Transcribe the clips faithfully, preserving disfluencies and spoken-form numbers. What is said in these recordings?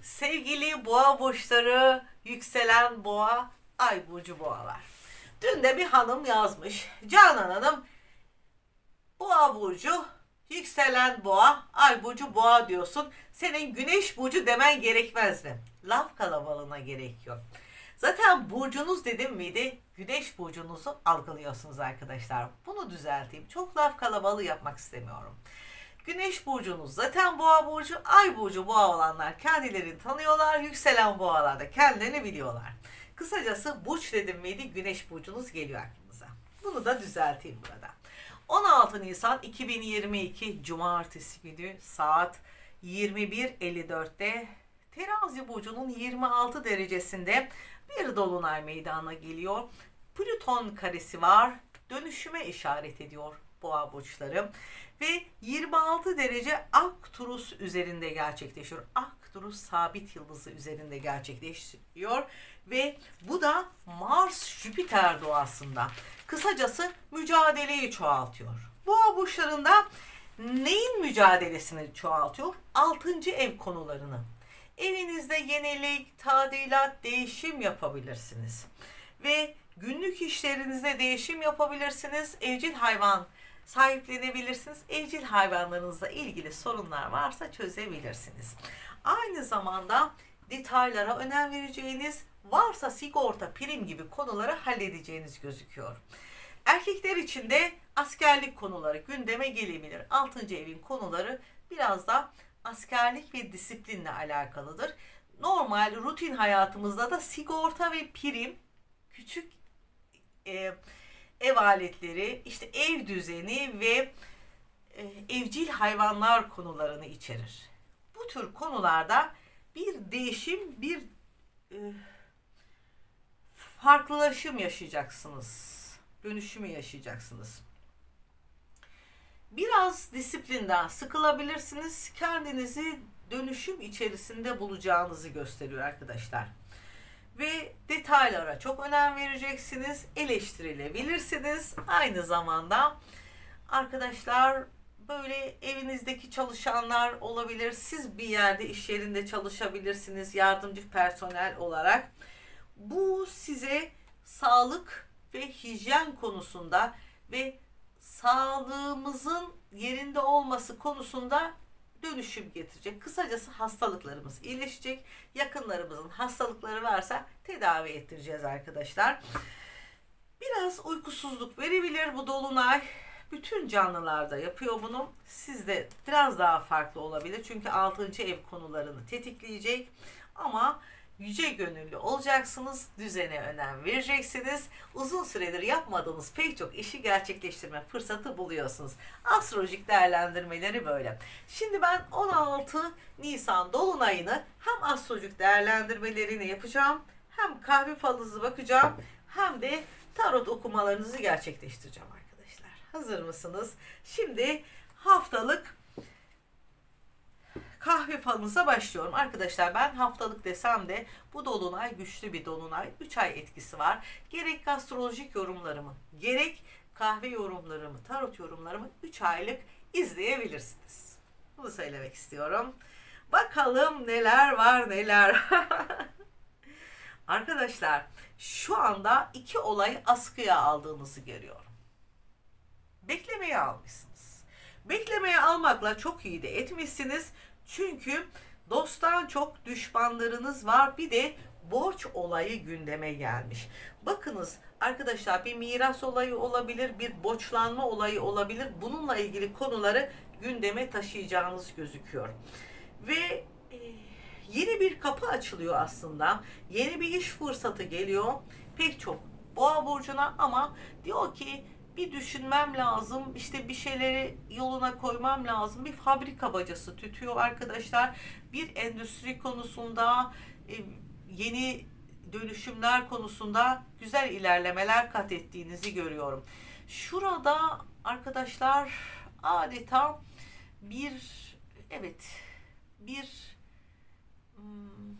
Sevgili boğa burçları, yükselen boğa, ay burcu boğalar. Dün de bir hanım yazmış. Canan Hanım, boğa burcu, yükselen boğa, ay burcu boğa diyorsun. Senin güneş burcu demen gerekmez mi? Laf kalabalığına gerek yok. Zaten burcunuz dedim miydi, güneş burcunuzu algılıyorsunuz arkadaşlar. Bunu düzelteyim. Çok laf kalabalığı yapmak istemiyorum. Güneş burcunuz zaten boğa burcu, ay burcu boğa olanlar kendilerini tanıyorlar, yükselen boğalar da kendilerini biliyorlar. Kısacası burç dedim miydi güneş burcunuz geliyor aklınıza. Bunu da düzelteyim burada. on altı Nisan iki bin yirmi iki Cumartesi günü saat yirmi bir elli dörtte Terazi burcunun yirmi altı derecesinde bir dolunay meydana geliyor. Plüton karesi var, dönüşüme işaret ediyor boğa burçları. Ve yirmi altı derece Arcturus üzerinde gerçekleşiyor. Arcturus sabit yıldızı üzerinde gerçekleşiyor. Ve bu da Mars-Jüpiter doğasında. Kısacası mücadeleyi çoğaltıyor. Boğa burçlarında neyin mücadelesini çoğaltıyor? Altıncı ev konularını. Evinizde yenilik, tadilat, değişim yapabilirsiniz. Ve günlük işlerinizde değişim yapabilirsiniz. Evcil hayvan sahiplenebilirsiniz. Evcil hayvanlarınızla ilgili sorunlar varsa çözebilirsiniz. Aynı zamanda detaylara önem vereceğiniz, varsa sigorta, prim gibi konuları halledeceğiniz gözüküyor. Erkekler için de askerlik konuları gündeme gelebilir. altıncı evin konuları biraz da askerlik ve disiplinle alakalıdır. Normal rutin hayatımızda da sigorta ve prim, küçük e, ev aletleri, işte ev düzeni ve e, evcil hayvanlar konularını içerir. Bu tür konularda bir değişim, bir e, farklılaşım yaşayacaksınız. Dönüşümü yaşayacaksınız. Biraz disiplinden sıkılabilirsiniz. Kendinizi dönüşüm içerisinde bulacağınızı gösteriyor arkadaşlar. Ve detaylara çok önem vereceksiniz. Eleştirilebilirsiniz. Aynı zamanda arkadaşlar böyle evinizdeki çalışanlar olabilir. Siz bir yerde iş yerinde çalışabilirsiniz yardımcı personel olarak. Bu size sağlık ve hijyen konusunda ve sağlığımızın yerinde olması konusunda dönüşüm getirecek. Kısacası hastalıklarımız iyileşecek. Yakınlarımızın hastalıkları varsa tedavi ettireceğiz arkadaşlar. Biraz uykusuzluk verebilir bu dolunay. Bütün canlılarda yapıyor bunu. Sizde biraz daha farklı olabilir. Çünkü altıncı ev konularını tetikleyecek. Ama yüce gönüllü olacaksınız, düzene önem vereceksiniz. Uzun süredir yapmadığınız pek çok işi gerçekleştirme fırsatı buluyorsunuz. Astrolojik değerlendirmeleri böyle. Şimdi ben on altı Nisan dolunayını hem astrolojik değerlendirmelerini yapacağım, hem kahve falınızı bakacağım, hem de tarot okumalarınızı gerçekleştireceğim arkadaşlar. Hazır mısınız? Şimdi haftalık kahve falınıza başlıyorum. Arkadaşlar ben haftalık desem de bu dolunay güçlü bir dolunay. üç ay etkisi var. Gerek astrolojik yorumlarımı, gerek kahve yorumlarımı, tarot yorumlarımı üç aylık izleyebilirsiniz. Bunu söylemek istiyorum. Bakalım neler var neler. Arkadaşlar şu anda iki olayı askıya aldığınızı görüyorum. Beklemeye almışsınız. Beklemeye almakla çok iyi de etmişsiniz. Çünkü dosttan çok düşmanlarınız var. Bir de borç olayı gündeme gelmiş. Bakınız arkadaşlar, bir miras olayı olabilir, bir borçlanma olayı olabilir. Bununla ilgili konuları gündeme taşıyacağınız gözüküyor. Ve e, yeni bir kapı açılıyor aslında. Yeni bir iş fırsatı geliyor. Pek çok boğa burcuna, ama diyor ki bir düşünmem lazım, işte bir şeyleri yoluna koymam lazım. Bir fabrika bacası tütüyor arkadaşlar. Bir endüstri konusunda, yeni dönüşümler konusunda güzel ilerlemeler kat ettiğinizi görüyorum. Şurada arkadaşlar adeta bir, evet, bir hmm,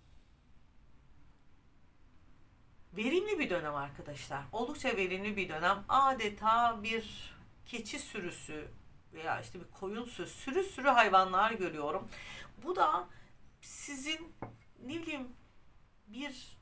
verimli bir dönem arkadaşlar. Oldukça verimli bir dönem. Adeta bir keçi sürüsü veya işte bir koyun sürüsü, sürü sürü hayvanlar görüyorum. Bu da sizin ne bileyim bir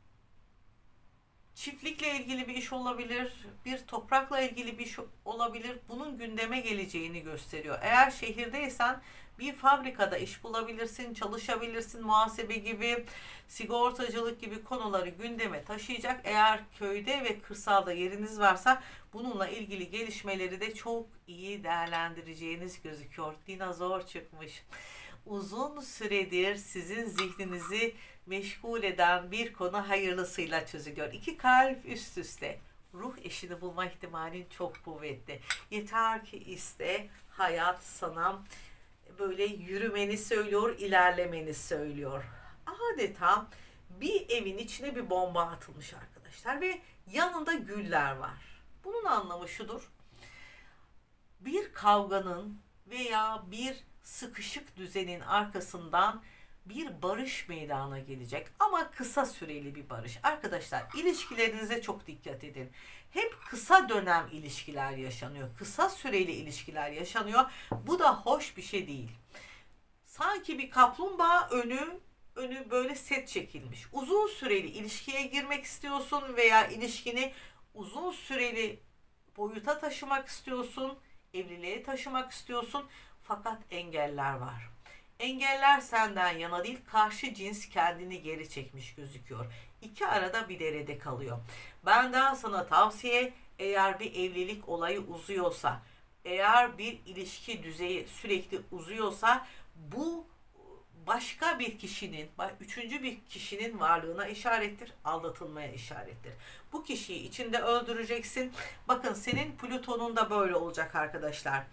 çiftlikle ilgili bir iş olabilir, bir toprakla ilgili bir iş olabilir. Bunun gündeme geleceğini gösteriyor. Eğer şehirdeysen bir fabrikada iş bulabilirsin, çalışabilirsin, muhasebe gibi, sigortacılık gibi konuları gündeme taşıyacak. Eğer köyde ve kırsalda yeriniz varsa bununla ilgili gelişmeleri de çok iyi değerlendireceğiniz gözüküyor. Dinozor çıkmış. Uzun süredir sizin zihninizi meşgul eden bir konu hayırlısıyla çözülüyor. İki kalp üst üste. Ruh eşini bulma ihtimalin çok kuvvetli. Yeter ki iste, hayat sana böyle yürümeni söylüyor, ilerlemeni söylüyor. Adeta bir evin içine bir bomba atılmış arkadaşlar ve yanında güller var. Bunun anlamı şudur. Bir kavganın veya bir sıkışık düzenin arkasından bir barış meydana gelecek ama kısa süreli bir barış. Arkadaşlar ilişkilerinize çok dikkat edin. Hep kısa dönem ilişkiler yaşanıyor. Kısa süreli ilişkiler yaşanıyor. Bu da hoş bir şey değil. Sanki bir kaplumbağa önü önü böyle set çekilmiş. Uzun süreli ilişkiye girmek istiyorsun veya ilişkini uzun süreli boyuta taşımak istiyorsun. Evliliğe taşımak istiyorsun. Fakat engeller var. Engeller senden yana değil, karşı cins kendini geri çekmiş gözüküyor. İki arada bir derede kalıyor. Benden sana tavsiye, eğer bir evlilik olayı uzuyorsa, eğer bir ilişki düzeyi sürekli uzuyorsa bu başka bir kişinin, üçüncü bir kişinin varlığına işarettir, aldatılmaya işarettir. Bu kişiyi içinde öldüreceksin. Bakın senin Plüton'un da böyle olacak arkadaşlar.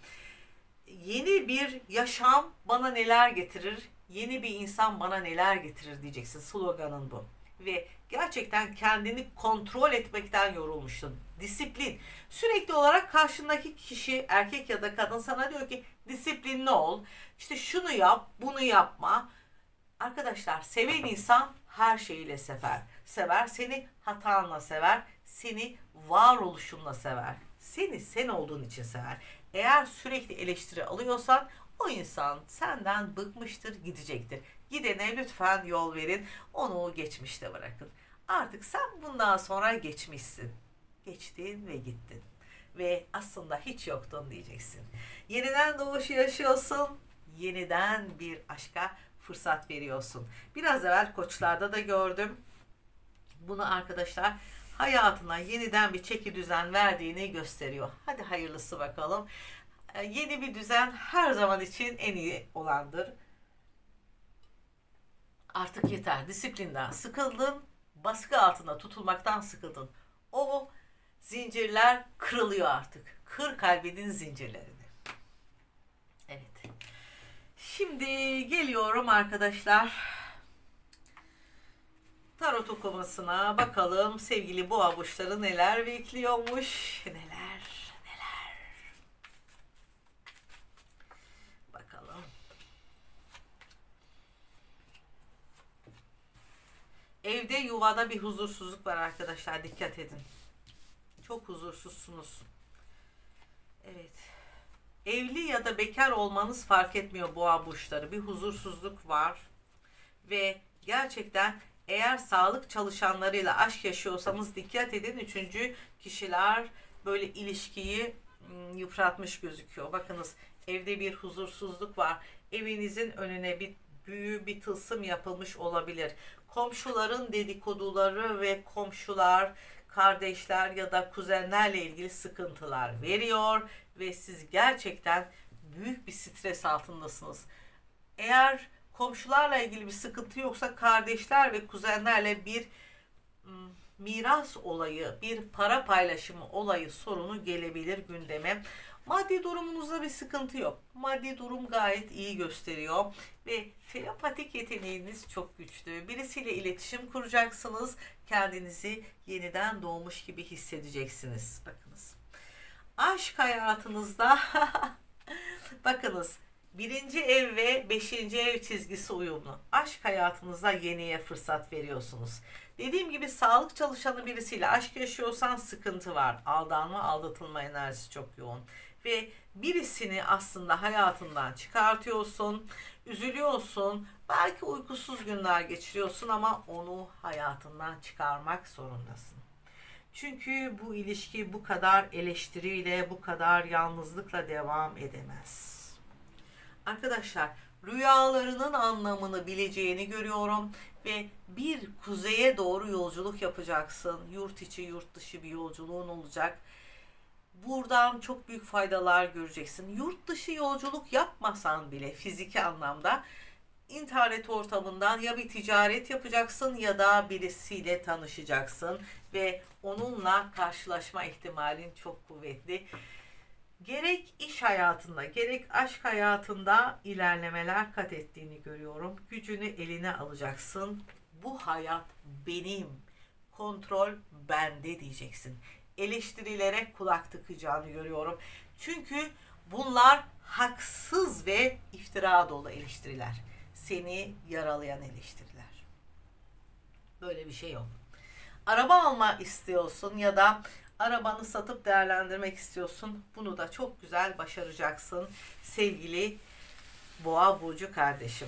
Yeni bir yaşam bana neler getirir, yeni bir insan bana neler getirir diyeceksin. Sloganın bu. Ve gerçekten kendini kontrol etmekten yorulmuşsun. Disiplin. Sürekli olarak karşındaki kişi, erkek ya da kadın, sana diyor ki disiplinli ol. İşte şunu yap, bunu yapma. Arkadaşlar, seven insan her şeyiyle sever. Sever, seni hatanla sever, seni varoluşunla sever. Seni sen olduğun için sever. Eğer sürekli eleştiri alıyorsan o insan senden bıkmıştır, gidecektir. Gidene lütfen yol verin, onu geçmişte bırakın. Artık sen bundan sonra geçmişsin. Geçtin ve gittin. Ve aslında hiç yoktun diyeceksin. Yeniden doğuşu yaşıyorsun, yeniden bir aşka fırsat veriyorsun. Biraz evvel koçlarda da gördüm. Bunu arkadaşlar hayatına yeniden bir çeki düzen verdiğini gösteriyor. Hadi hayırlısı bakalım. Ee, yeni bir düzen her zaman için en iyi olandır. Artık yeter. Disiplinden sıkıldın. Baskı altında tutulmaktan sıkıldın. O zincirler kırılıyor artık. Kır kalbinin zincirlerini. Evet. Şimdi geliyorum arkadaşlar. Tarot okumasına bakalım sevgili boğa burçları neler bekliyormuş. Neler neler. Bakalım. Evde, yuvada bir huzursuzluk var arkadaşlar. Dikkat edin. Çok huzursuzsunuz. Evet. Evli ya da bekar olmanız fark etmiyor boğa burçları. Bir huzursuzluk var. Ve gerçekten eğer sağlık çalışanlarıyla aşk yaşıyorsanız dikkat edin. Üçüncü kişiler böyle ilişkiyi yıpratmış gözüküyor. Bakınız, evde bir huzursuzluk var. Evinizin önüne bir büyü, bir tılsım yapılmış olabilir. Komşuların dedikoduları ve komşular, kardeşler ya da kuzenlerle ilgili sıkıntılar veriyor ve siz gerçekten büyük bir stres altındasınız. Eğer komşularla ilgili bir sıkıntı yoksa kardeşler ve kuzenlerle bir miras olayı, bir para paylaşımı olayı, sorunu gelebilir gündeme. Maddi durumunuzda bir sıkıntı yok. Maddi durum gayet iyi gösteriyor ve telepatik yeteneğiniz çok güçlü. Birisiyle iletişim kuracaksınız. Kendinizi yeniden doğmuş gibi hissedeceksiniz. Bakınız. Aşk hayatınızda bakınız. Birinci ev ve beşinci ev çizgisi uyumlu. Aşk hayatınızda yeniye fırsat veriyorsunuz. Dediğim gibi sağlık çalışanı birisiyle aşk yaşıyorsan sıkıntı var. Aldanma, aldatılma enerjisi çok yoğun. Ve birisini aslında hayatından çıkartıyorsun, üzülüyorsun, Belki uykusuz günler geçiriyorsun ama onu hayatından çıkarmak zorundasın. Çünkü bu ilişki bu kadar eleştiriyle, bu kadar yalnızlıkla devam edemez. Arkadaşlar, rüyalarının anlamını bileceğini görüyorum ve bir kuzeye doğru yolculuk yapacaksın. Yurt içi, yurt dışı bir yolculuğun olacak. Buradan çok büyük faydalar göreceksin. Yurt dışı yolculuk yapmasan bile fiziki anlamda internet ortamından ya bir ticaret yapacaksın ya da birisiyle tanışacaksın ve onunla karşılaşma ihtimalin çok kuvvetli. Gerek iş hayatında, gerek aşk hayatında ilerlemeler kat ettiğini görüyorum. Gücünü eline alacaksın. Bu hayat benim, kontrol bende diyeceksin. Eleştirilere kulak tıkayacağını görüyorum. Çünkü bunlar haksız ve iftira dolu eleştiriler. Seni yaralayan eleştiriler. Böyle bir şey yok. Araba alma istiyorsun ya da arabanı satıp değerlendirmek istiyorsun. Bunu da çok güzel başaracaksın sevgili Boğa burcu kardeşim.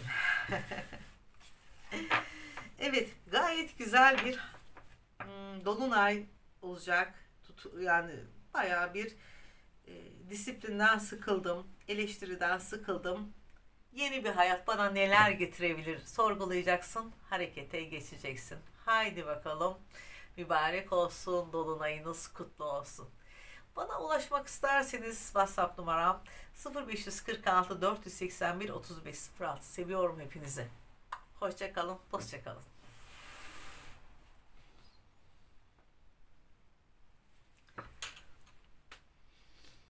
Evet, gayet güzel bir hmm, dolunay olacak. Tut, yani bayağı bir e, disiplinden sıkıldım, eleştiriden sıkıldım. Yeni bir hayat bana neler getirebilir sorgulayacaksın, harekete geçeceksin. Haydi bakalım, mübarek olsun, dolunayınız kutlu olsun. Bana ulaşmak isterseniz WhatsApp numaram sıfır beş kırk altı dört yüz seksen bir otuz beş sıfır altı. Seviyorum hepinizi. Hoşça kalın, dostça kalın.